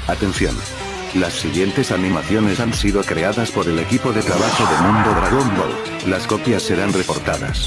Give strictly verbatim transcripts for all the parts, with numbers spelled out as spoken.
Atención. Las siguientes animaciones han sido creadas por el equipo de trabajo de Mundo Dragon Ball. Las copias serán reportadas.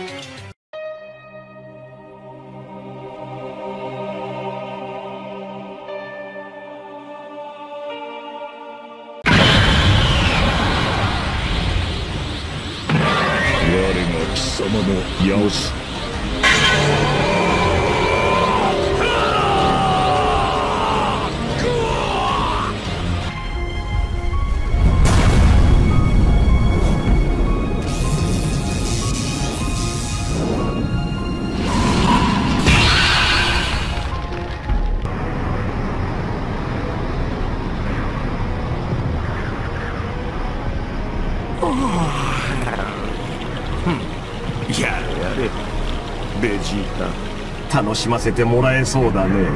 やれやれ、ベジータ、楽しませてもらえそうだね。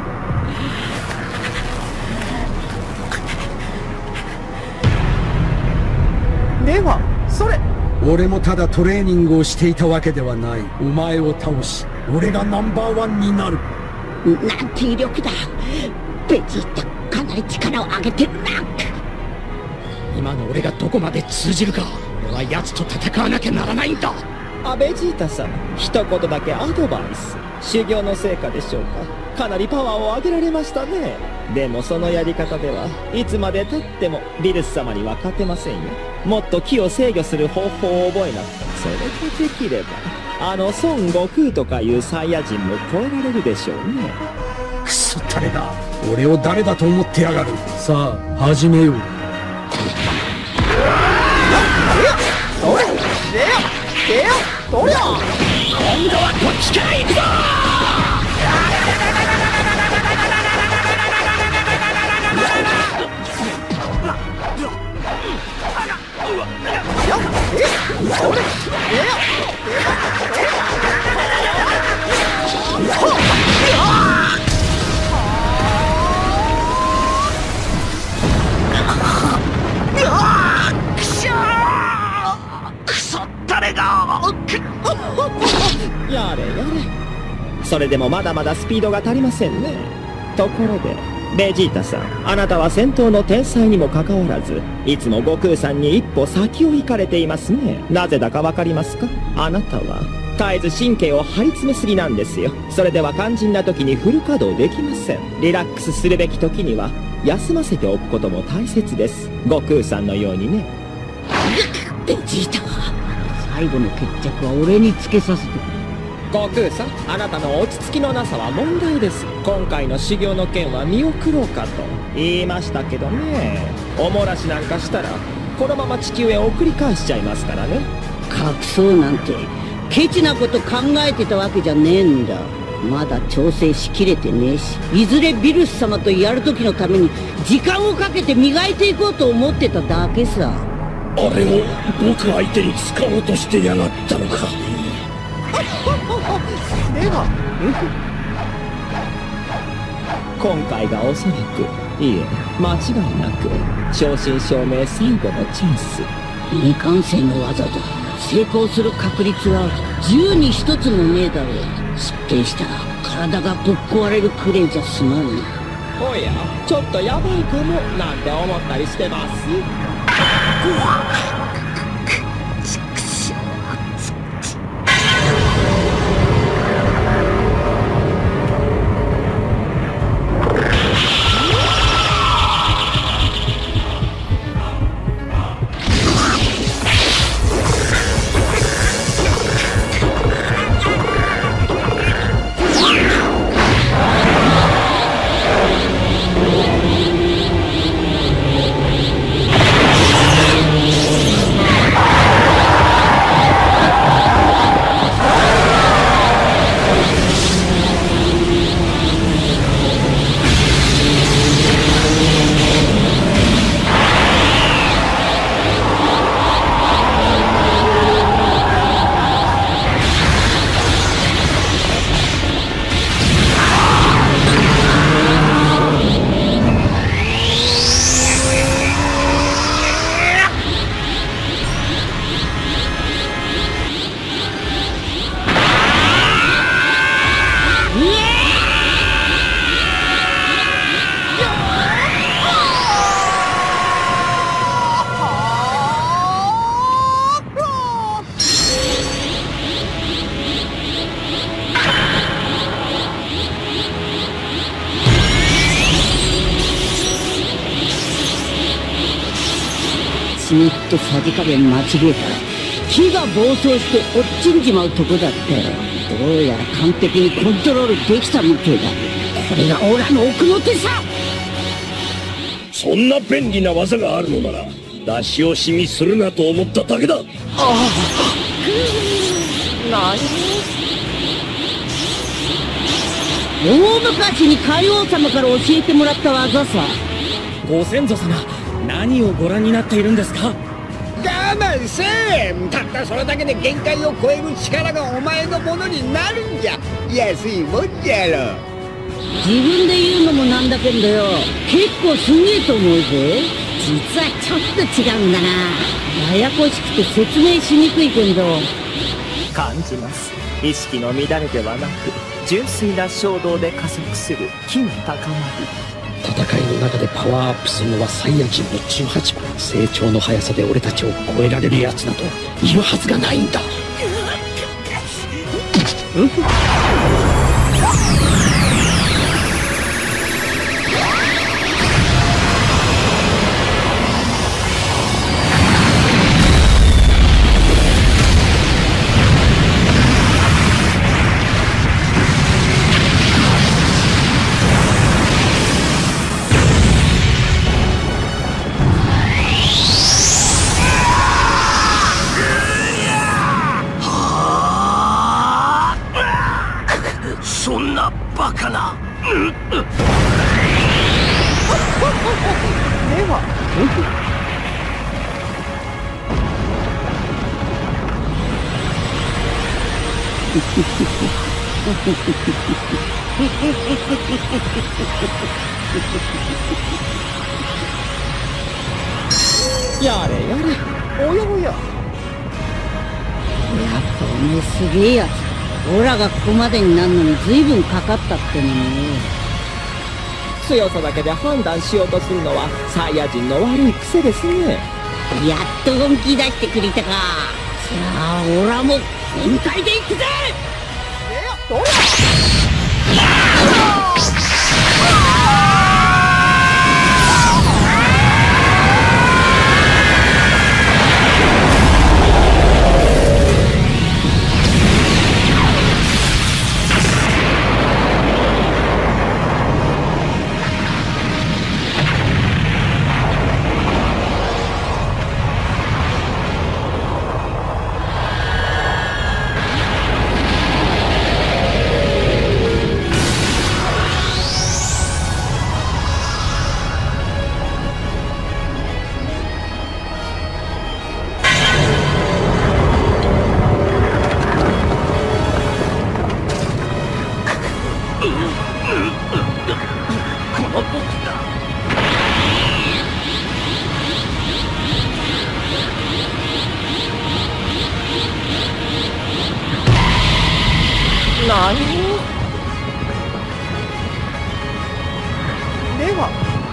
ではそれ俺もただトレーニングをしていたわけではない。お前を倒し、俺がナンバーワンになる。 なんて威力だ。ベジータかなり力を上げてるな。 今の俺がどこまで通じるか。俺は奴と戦わなきゃならないんだ。 あ、ベジータさん、一言だけアドバイス。修行の成果でしょうか。かなりパワーを上げられましたね。でもそのやり方ではいつまでたってもビルス様には勝てませんよ。もっと気を制御する方法を覚えなくて、それができればあの孫悟空とかいうサイヤ人も超えられるでしょうね。 クソ誰だ。俺を誰だと思ってやがる。さあ始めよう。 それ出よ出よそりゃ今度はこっちから行くぞ。 やれやれ。それでもまだまだスピードが足りませんね。ところでベジータさん、あなたは戦闘の天才にもかかわらずいつも悟空さんに一歩先を行かれていますね。なぜだかわかりますか。あなたは絶えず神経を張り詰めすぎなんですよ。それでは肝心な時にフル稼働できません。リラックスするべき時には休ませておくことも大切です。悟空さんのようにね。 ベジータ、最後の決着は俺につけさせてくれ。 悟空さん、あなたの落ち着きのなさは問題です。今回の修行の件は見送ろうかと言いましたけどね。おもらしなんかしたらこのまま地球へ送り返しちゃいますからね。 隠そうなんてケチなこと考えてたわけじゃねえんだ。まだ調整しきれてねえし、いずれビルス様とやる時のために時間をかけて磨いていこうと思ってただけさ。 あれを僕相手に使おうとしてやがったのか。 では今回がおそらく、いえ間違いなく正真正銘最後のチャンス。 未完成の技だ。成功する確率はじゅうにひとつもねえだろう。失敗したら体がぶっ壊れるくれいじゃ済まんな。 おや、ちょっとヤバいかもなんて思ったりしてます。 しみっとさじ加減間違えたら火が暴走して落ちんじまうとこだったよ。どうやら完璧にコントロールできたみてえだ。これがオラの奥の手さ。 そんな便利な技があるのなら出し惜しみするなと思っただけだ。ああ、 何？大昔に海王様から教えてもらった技さ。 ご先祖様、何をご覧になっているんですか？ 我慢せえ。たったそれだけで限界を超える力がお前のものになるんじゃ。安いもんじゃろ。 自分で言うのもなんだけどよ、結構すげえと思うぜ。実はちょっと違うんだな。ややこしくて説明しにくいけど。 感じます。意識の乱れではなく純粋な衝動で加速する気の高まり。 戦いの中でパワーアップするのはサイヤ人のじゅうはちばん。成長の速さで俺たちを超えられるやつなどいるはずがないんだ。 そんなバカな。 ではやれやれ、おやおや。 やっぱおめえすげえやつ。オラがここまでになるのに随分かかったってのに。 強さだけで判断しようとするのはサイヤ人の悪い癖ですね。 やっと本気出してくれたか。じゃあオラも全開でいくぜ。 どうや何では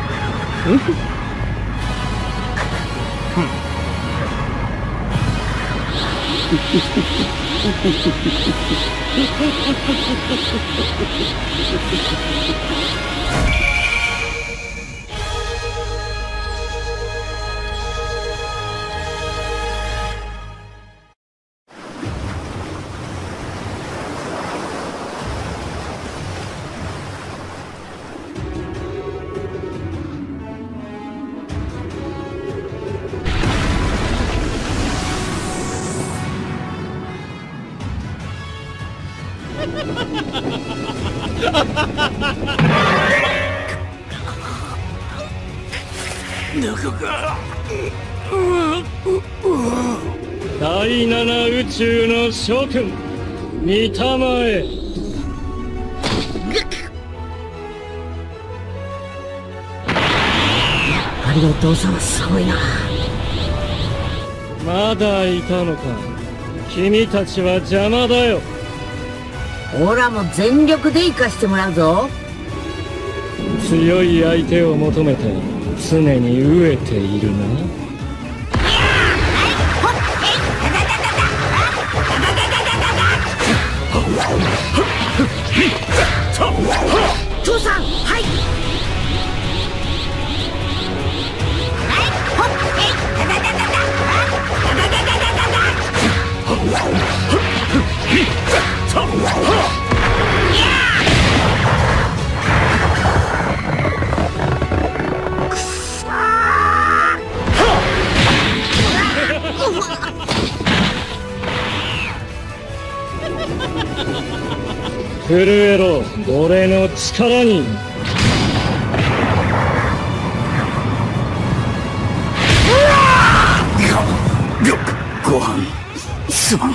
第七宇宙の諸君、見たまえ。 ありがとうさんすごいな。 まだいたのか。君たちは邪魔だよ。 オラも全力で生かしてもらうぞ。 強い相手を求めて常に飢えているな。 父さん、はい。はい、ほっ、えい、たたたたた。 震えろ、俺の力に。 ご、ご飯、すまん。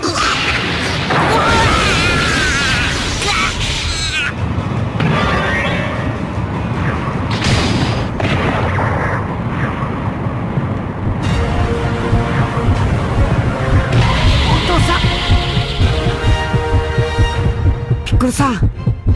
ピッコロさん。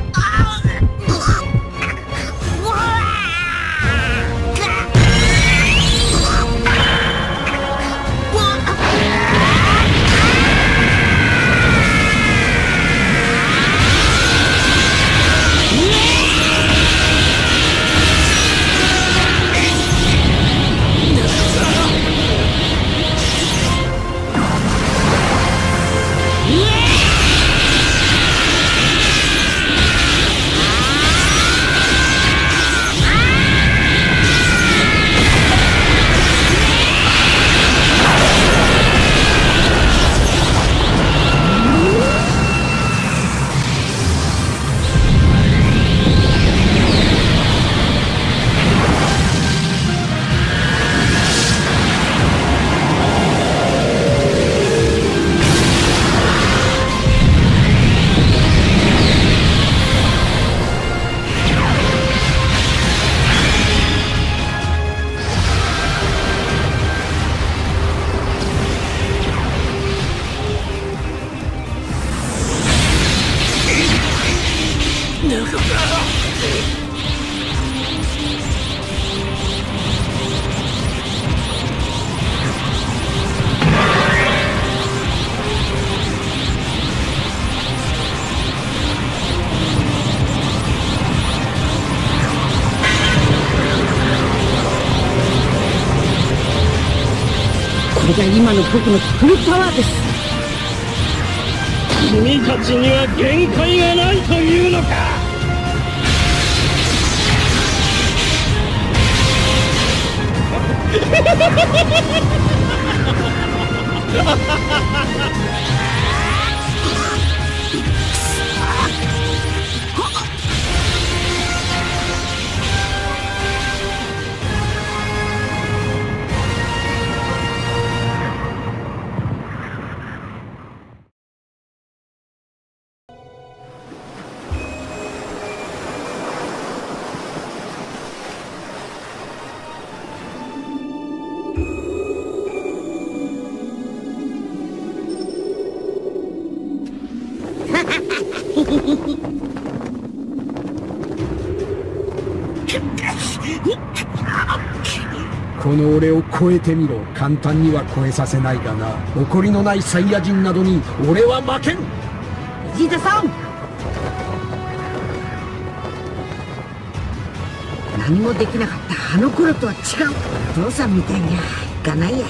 これが今の僕のフルパワーです。 君たちには限界がないというのか。 この俺を超えてみろ。簡単には超えさせないがな。誇りのないサイヤ人などに俺は負けん。 ベジータさん、何もできなかったあの頃とは違う。お父さんみたいにはいかないや。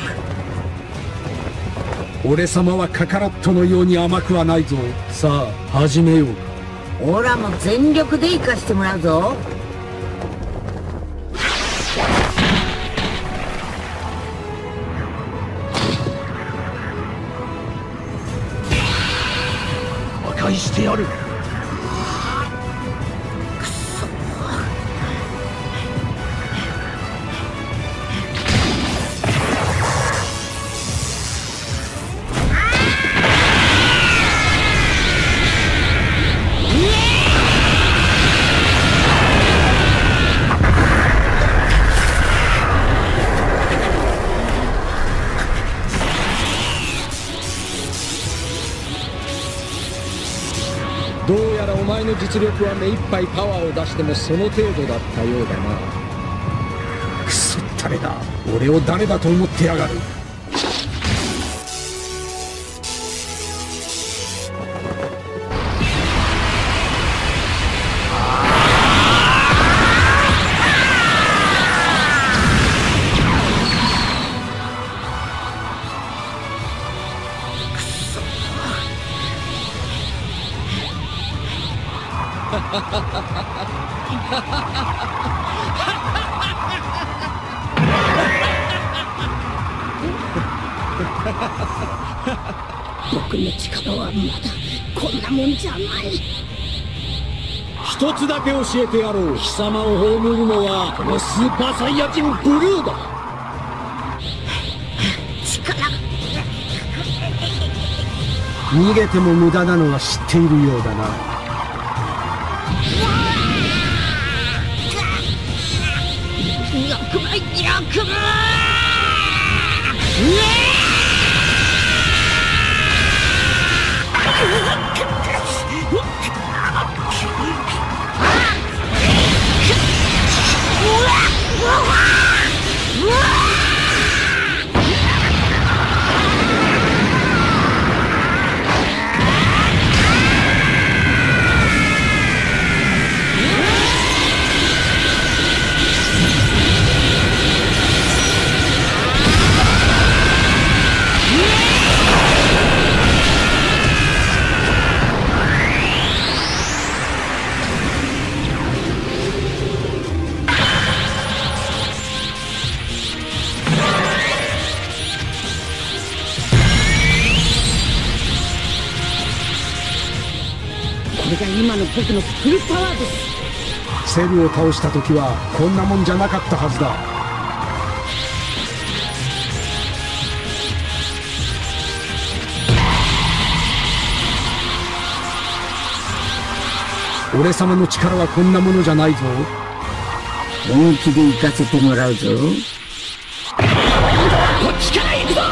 俺様はカカロットのように甘くはないぞ。さあ始めようか。 オラも全力で生かしてもらうぞ。 破壊してやる。どうやらお前の実力は目いっぱいパワーを出してもその程度だったようだな。クソったれだ。俺を誰だと思ってやがる。 僕の力はまだこんなもんじゃない。 一つだけ教えてやろう。貴様を葬るのはこのスーパーサイヤ人ブルーだ。逃げても無駄なのは知っているようだな。 よくないよくないこれが今の僕のフルパワーです。 セルを倒した時はこんなもんじゃなかったはずだ。俺様の力はこんなものじゃないぞ。 本気で行かせてもらうぞ。 こっちから行くぞ。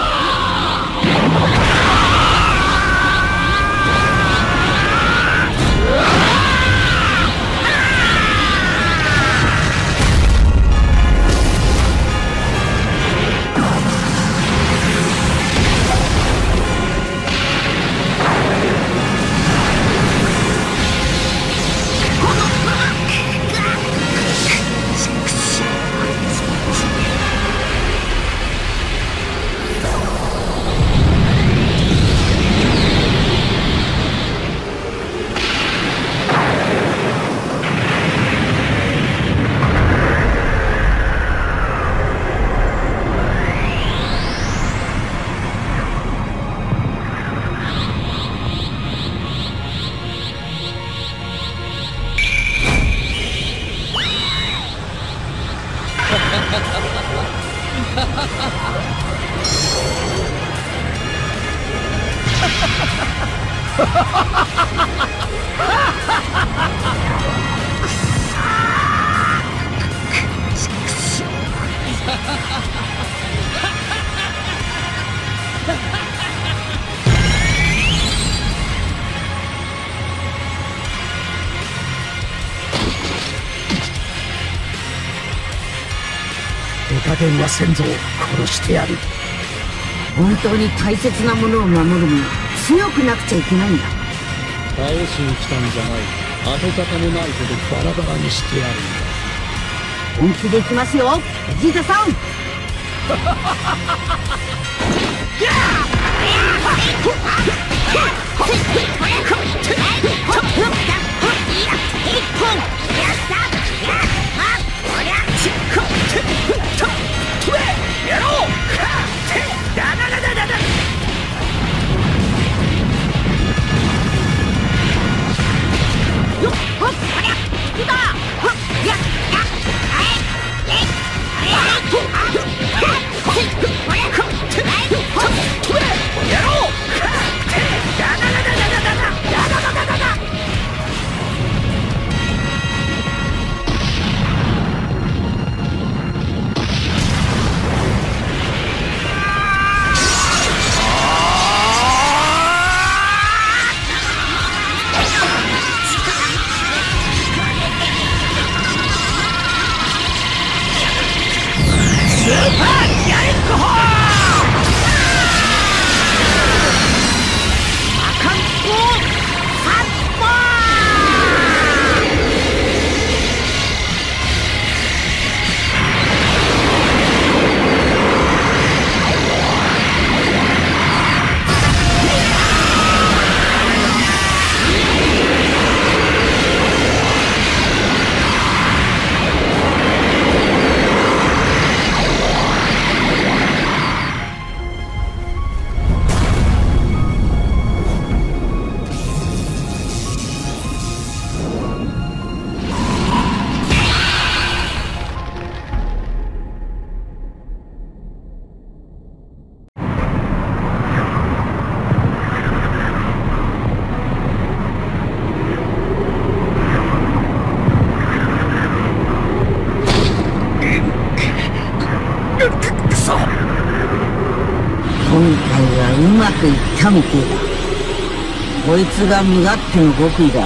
手加減は先祖を殺してやる。 本当に大切なものを守るには強くなくちゃいけないんだ。 倒しに来たんじゃない。跡形もないほどバラバラにしてやるんだ。 本気でいきますよ、ベジータさん。 痛みてえだ。こいつが身勝手の極意だ。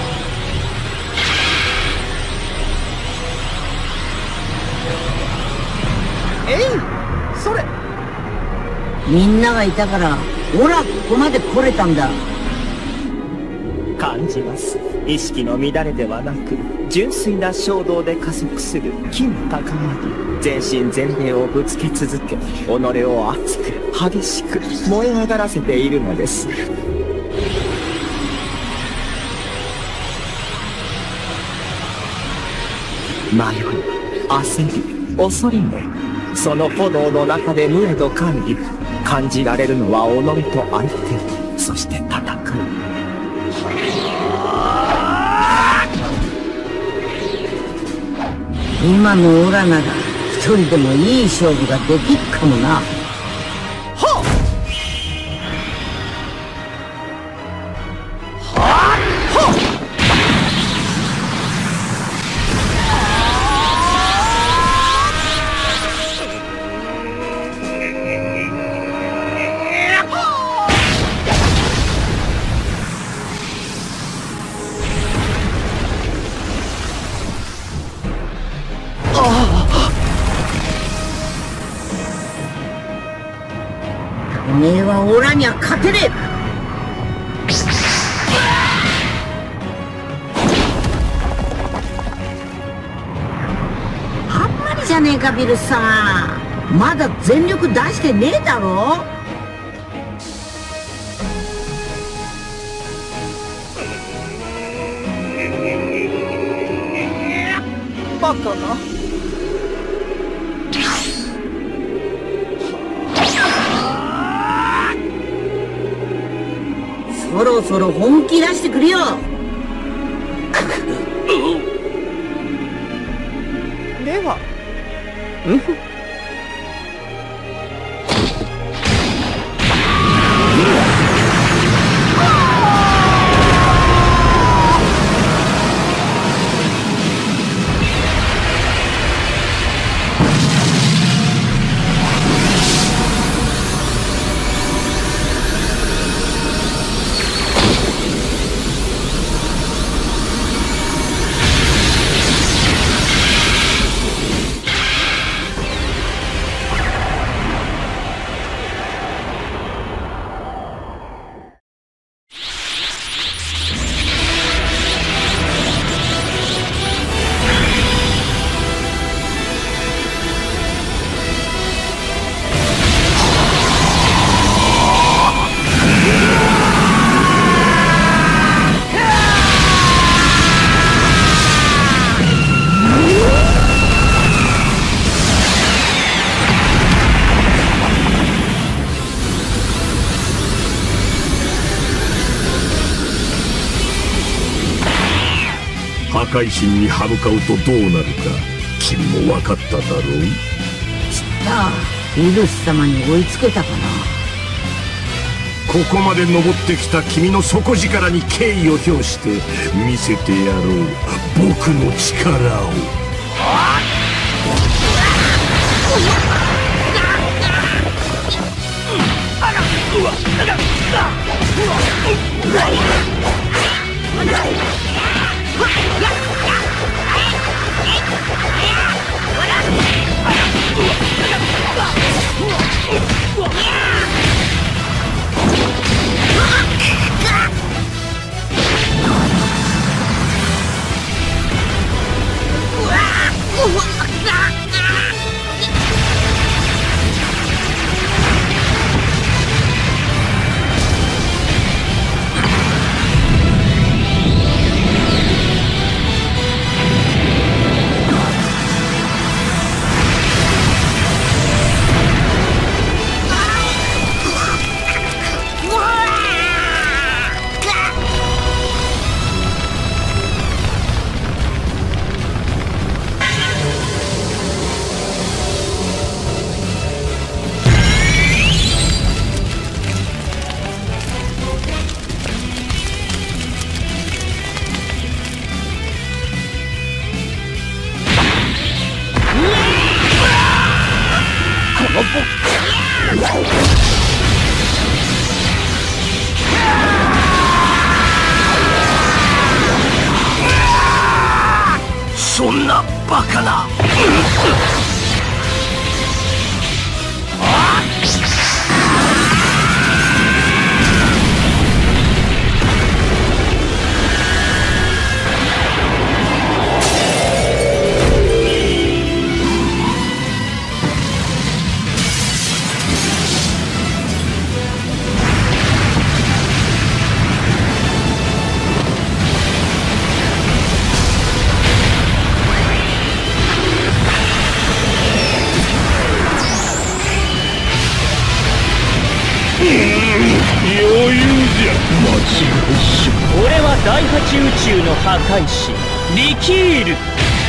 えい、それ。 みんながいたからオラここまで来れたんだ。 感じます。意識の乱れではなく純粋な衝動で加速する金高まり、全身全霊をぶつけ続け、己を熱く激しく燃え上がらせているのです。迷い、焦り、恐れも、その炎の中で無へと感じ、感じられるのは己と相手、そして戦う。 今のオラなら一人でもいい勝負ができっかもな。おめえはオラには勝てねえ。あんまりじゃねえかビルス様、まだ全力出してねえだろ。バカな。そろそろ本気出してくれよ。 では、うん破壊神に歯向かうとどうなるか君も分かっただろう。 きっとビルス様に追いつけたかな。 ここまで登ってきた君の底力に敬意を表して見せてやろう僕の力を。 そんなバカな。 俺は第八宇宙の破壊士リキール。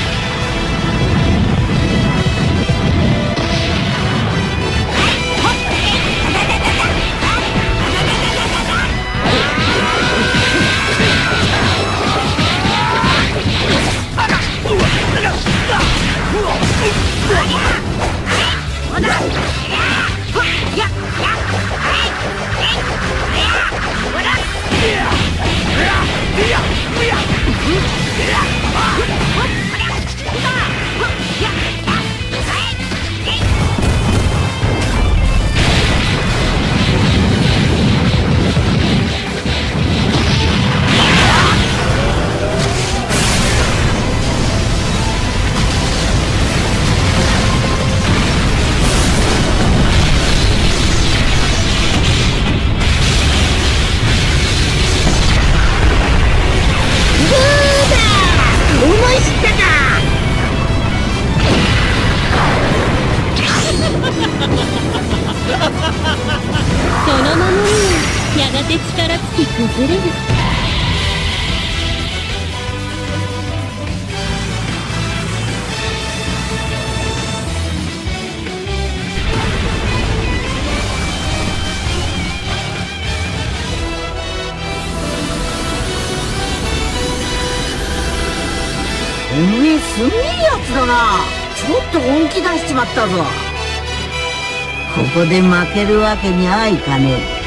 おめえすげえやつだな。ちょっと本気出しちまったぞ。ここで負けるわけにはいかねえ。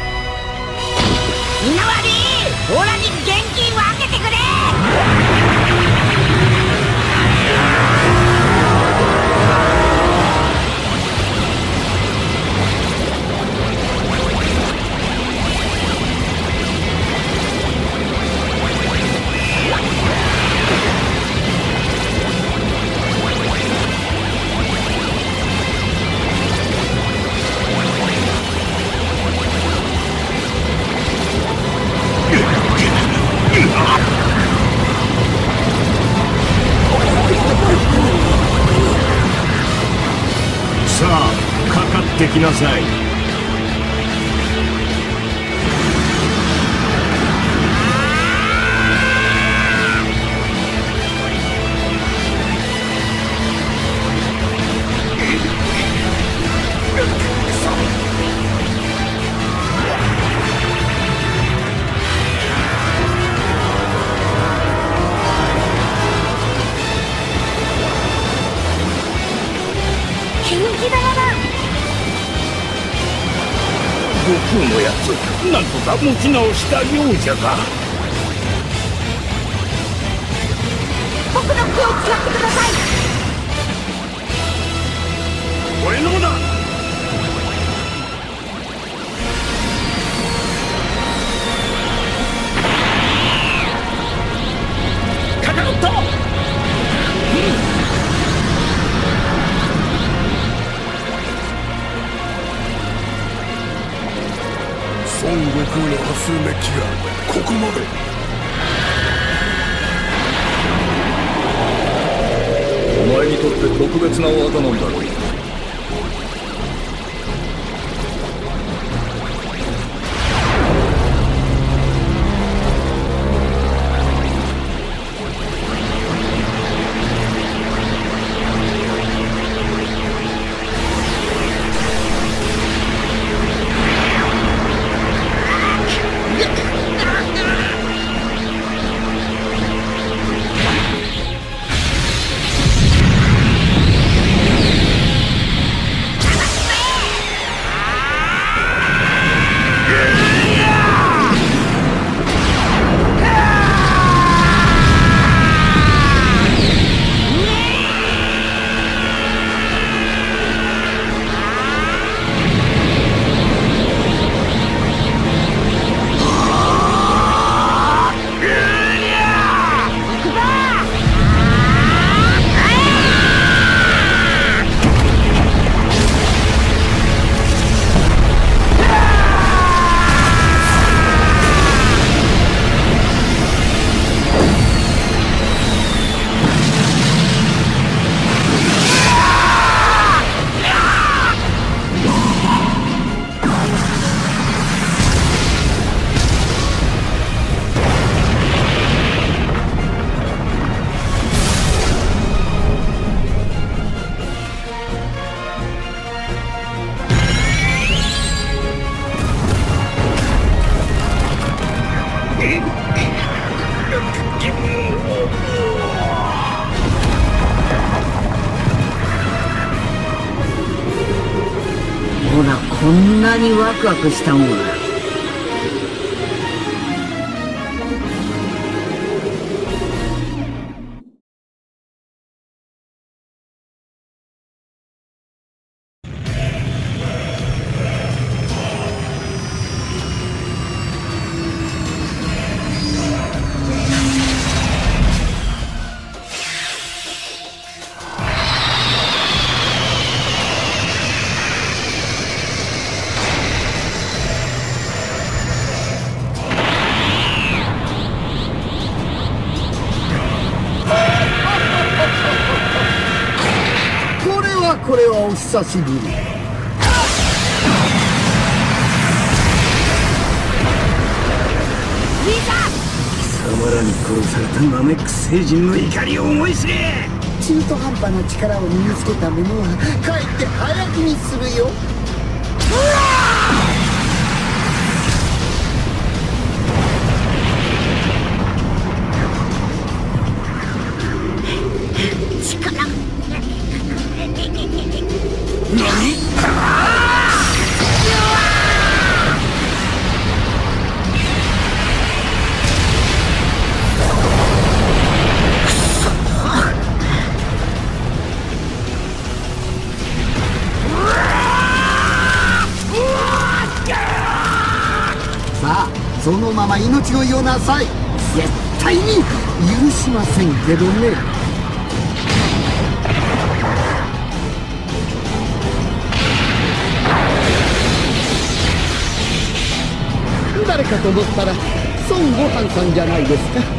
みなわり、オラに現金分けてくれ。 さあかかってきなさい。 悟空のやつ、なんとか持ち直したようじゃが。 僕の気を使ってください。 俺のもだ。カカロット、孫悟空の波数メッキがここまで。お前にとって特別な技なんだろう。 なにワクワクしたもん。 これはお久しぶり。貴様らに殺されたナメック星人の怒りを思い知れ。中途半端な力を身につけた者はかえって早死にするよ。そのまま命をよなさい。絶対に許しませんけどね。誰かと思ったら孫悟飯さんじゃないですか。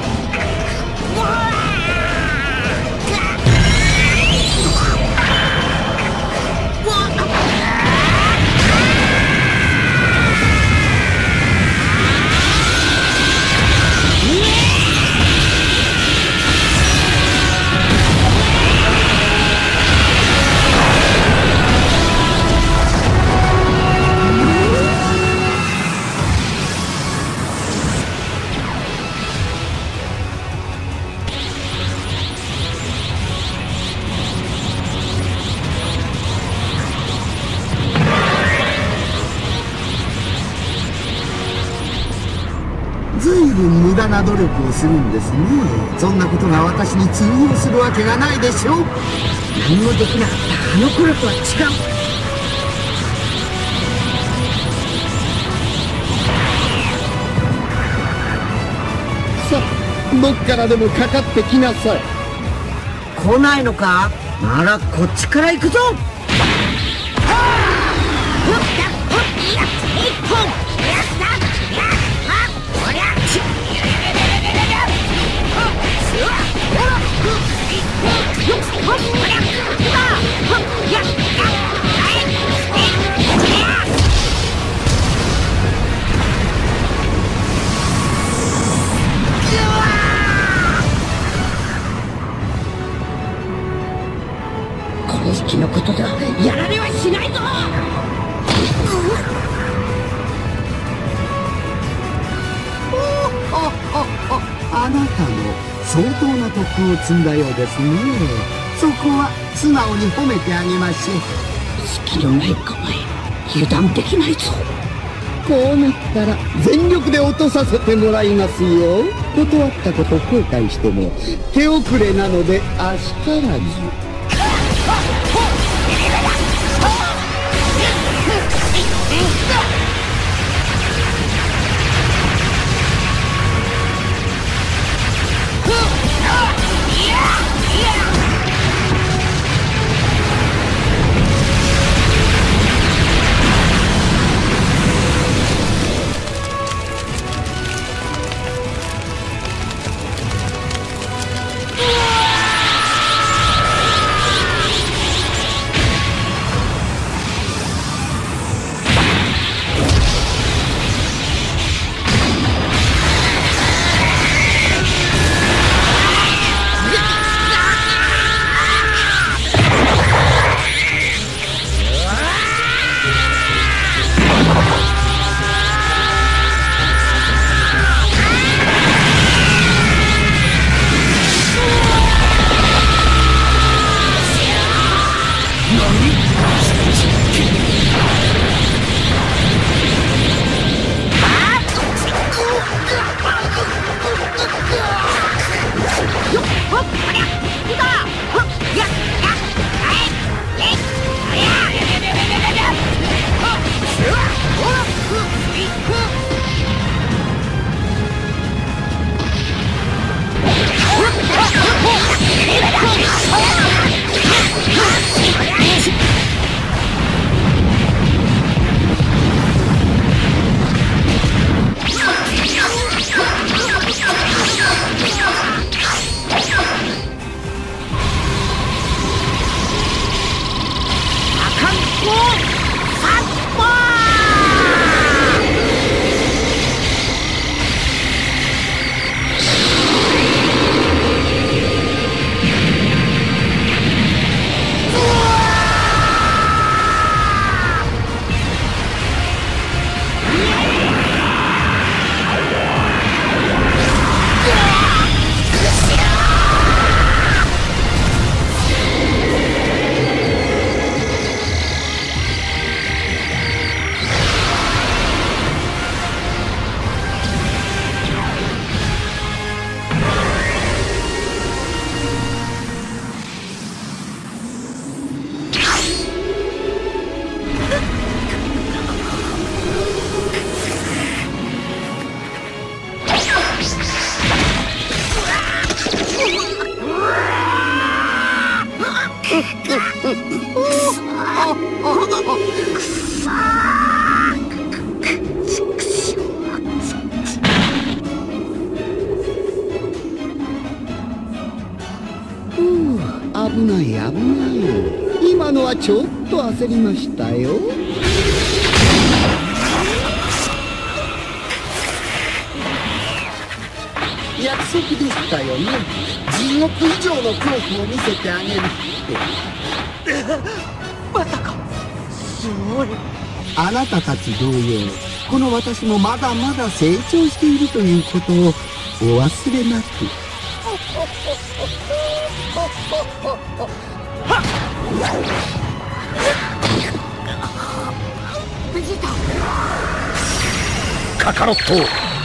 ずいぶん無駄な努力をするんですね。そんなことが私に通用するわけがないでしょう。 何もできなかったあの頃とは違う。 さあ、どっからでもかかってきなさい。 来ないのか。ならこっちから行くぞ。この式のことではやられはしないぞ。 あなたも相当な特訓を積んだようですね。そこは素直に褒めてあげましょう。 隙のない構え、油断できないぞ。 こうなったら全力で落とさせてもらいますよ。断ったこと後悔しても手遅れなのであしからず。 危ない危ない。今のはちょっと焦りましたよ。約束でしたよね。地獄以上の恐怖を見せてあげるって。 まさかすごい。 あなたたち同様、この私もまだまだ成長しているということをお忘れなく。 ベジータ。 カカロット。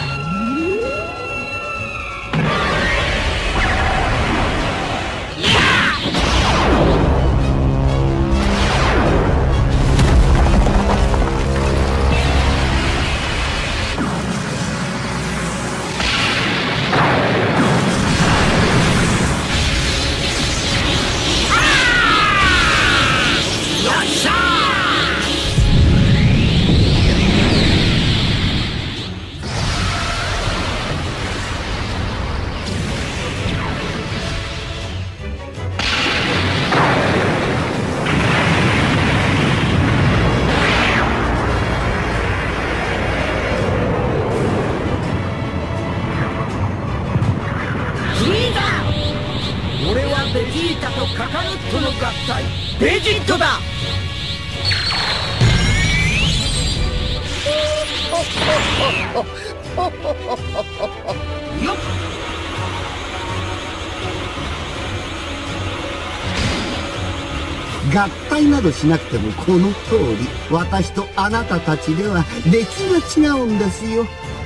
俺はベジータとカカロットの合体、ベジットだ。よっ。 合体などしなくてもこの通り、私とあなたたちでは出来が違うんですよ。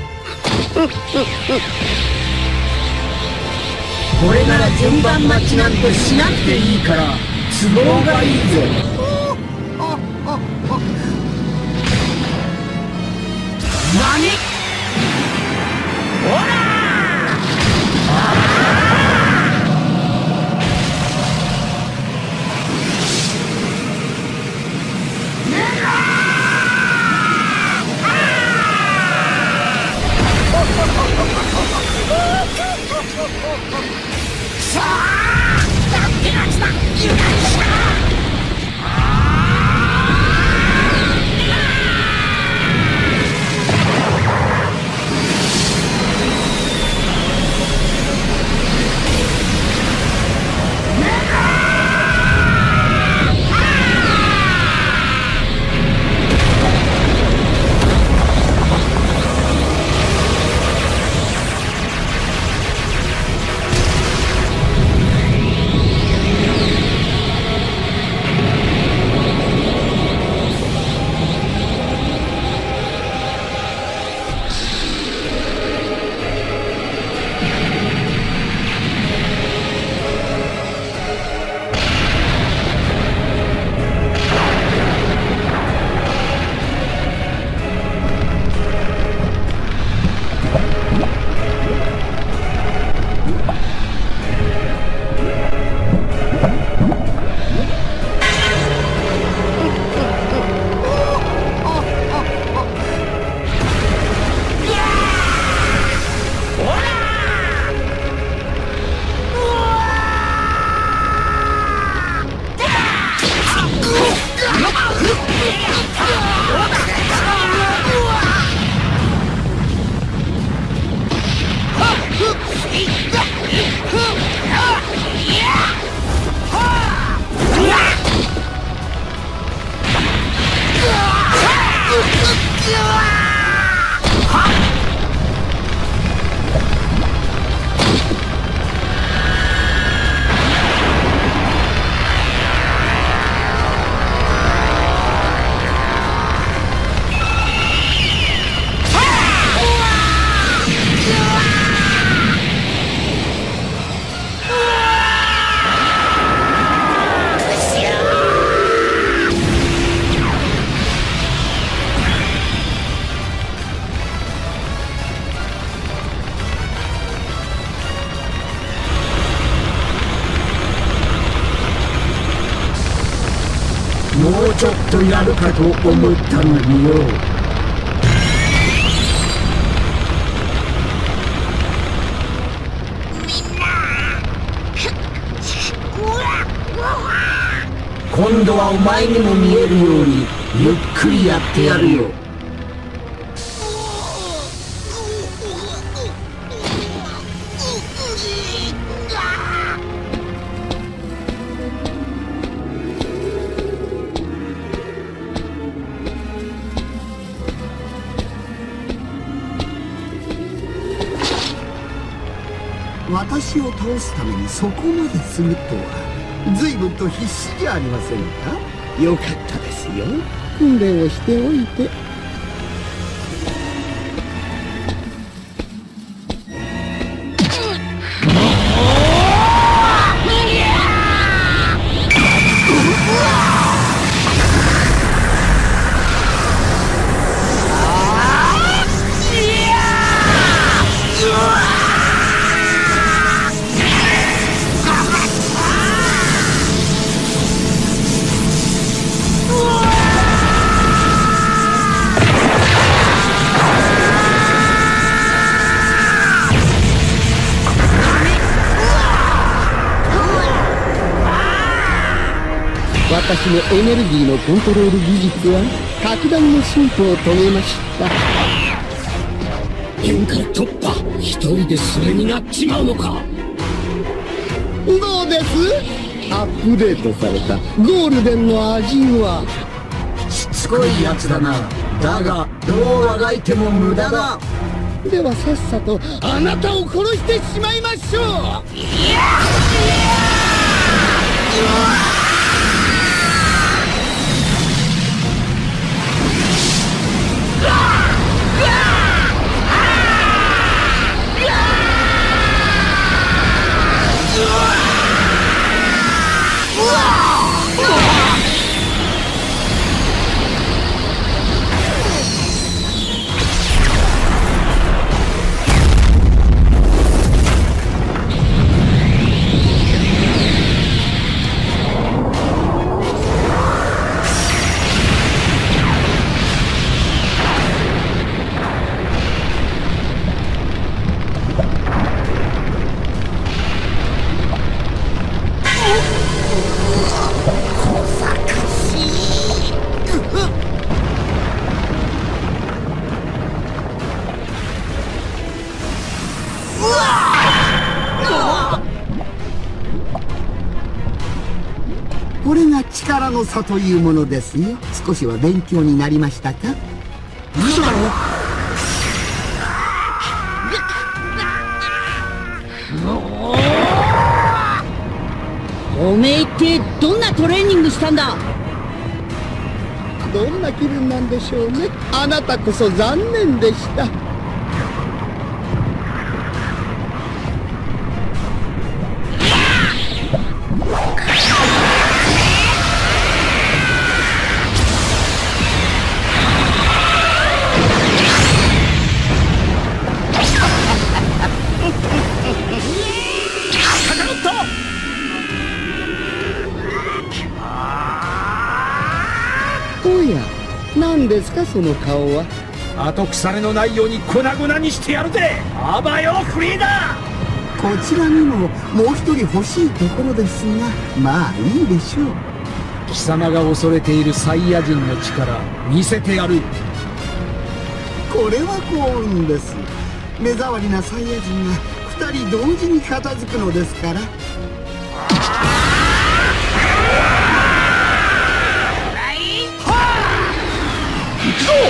これなら順番待ちなんてしなくていいから都合がいいぜ。何？ほら！さあ！やってなきた！油断した！ うちょっとやるかと思ったのによ。今度はお前にも見えるようにゆっくりやってやるよ。私を倒すためにそこまでするとは随分と必死じゃありませんか。よかったですよ、訓練をしておいて。私のエネルギーのコントロール技術は格段の進歩を遂げました。 限界突破、一人でそれになっちまうのか。 どうです？アップデートされたゴールデンの味は。しつこいやつだな。だがどうあがいても無駄だ。ではさっさとあなたを殺してしまいましょう。これが力の差というものですよ。少しは勉強になりましたか？嘘だろ。 おめえってどんなトレーニングしたんだ？ どんな気分なんでしょうね。あなたこそ残念でした。おや、何ですかその顔は。 後腐れのないように粉々にしてやるぜ。あばよフリーダー。 こちらにももう一人欲しいところですが、まあいいでしょう。 貴様が恐れているサイヤ人の力見せてやる。 これは幸運です。目障りなサイヤ人が二人同時に片付くのですから。行くぞ。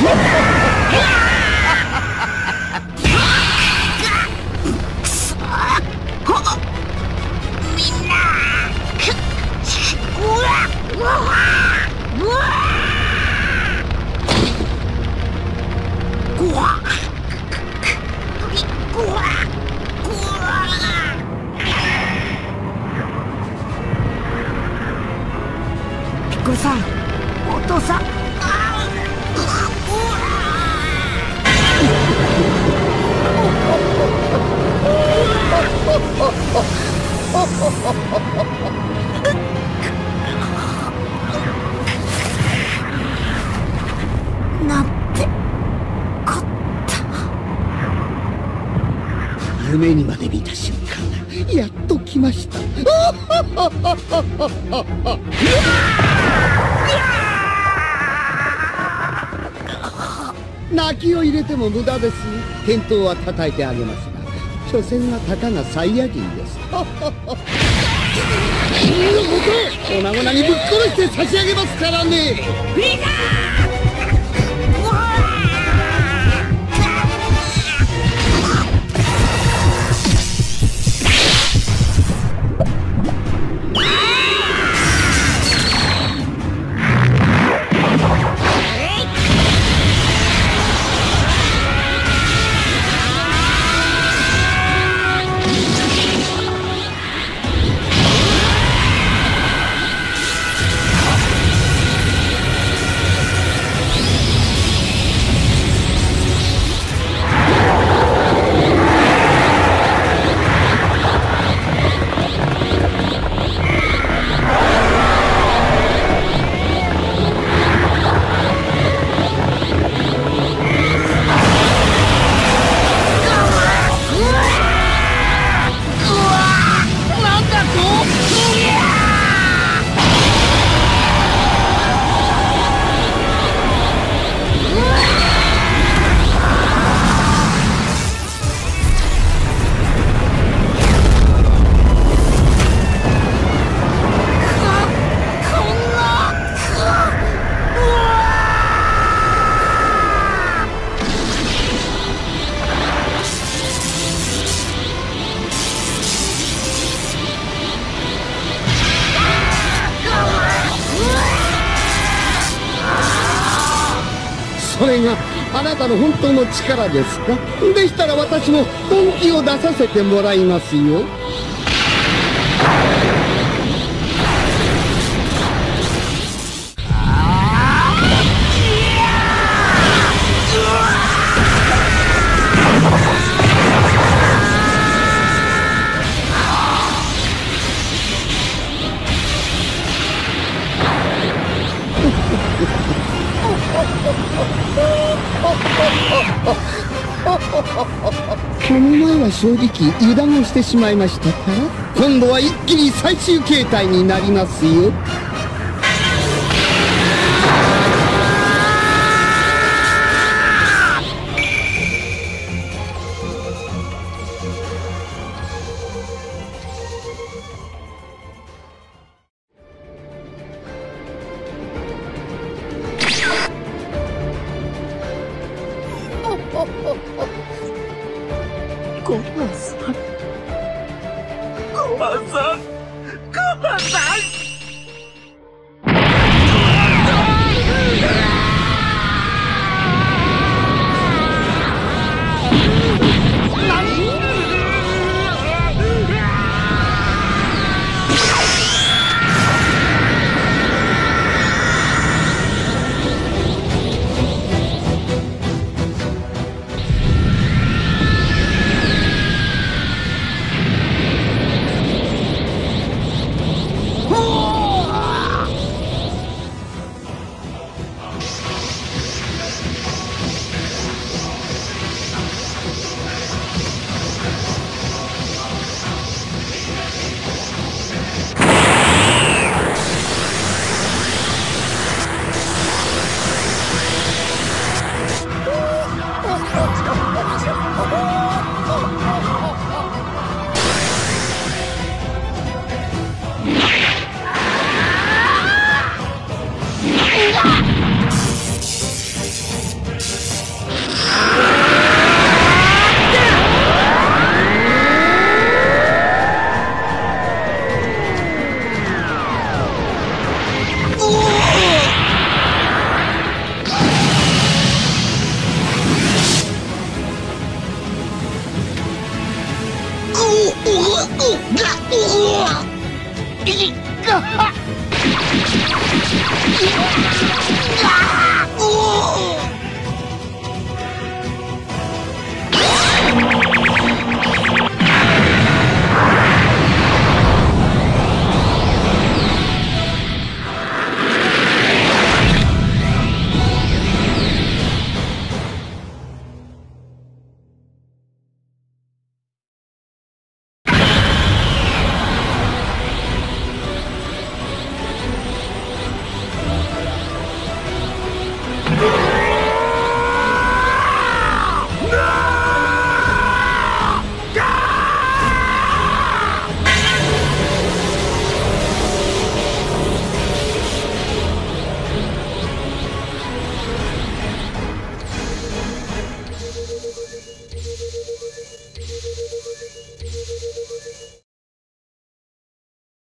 くそー。 るさい。お父さん。なんてこった。 夢にまで見た瞬間、やっと来ました。泣きを入れても無駄です。返答は叩いてあげますが、所詮はたかがサイヤ人です。君のこと粉々にぶっ殺して差し上げますからね。フリーザー。それがあなたの本当の力ですか？でしたら私も本気を出させてもらいますよ。この前は正直油断をしてしまいましたから、今度は一気に最終形態になりますよ。 ゴマさん、ゴマさん、ゴマさん。うわっうわっ、うおー